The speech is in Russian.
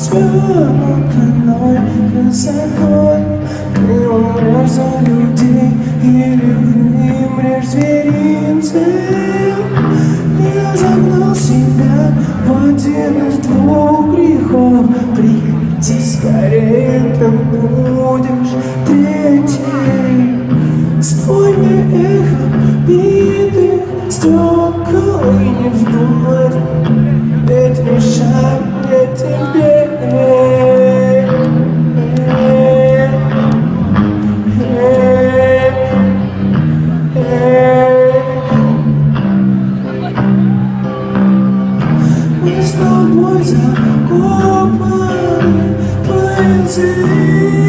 свернутой красотой. Ты умрешь за людей или вымрешь зверинцем. Я загнал себя в один из двух грехов. Прекрати скорее, ты будешь третий. Спой мне эхо битых стекол и не вздумай, ведь мешать мне тебе. Мы с тобой закопаны поэзией.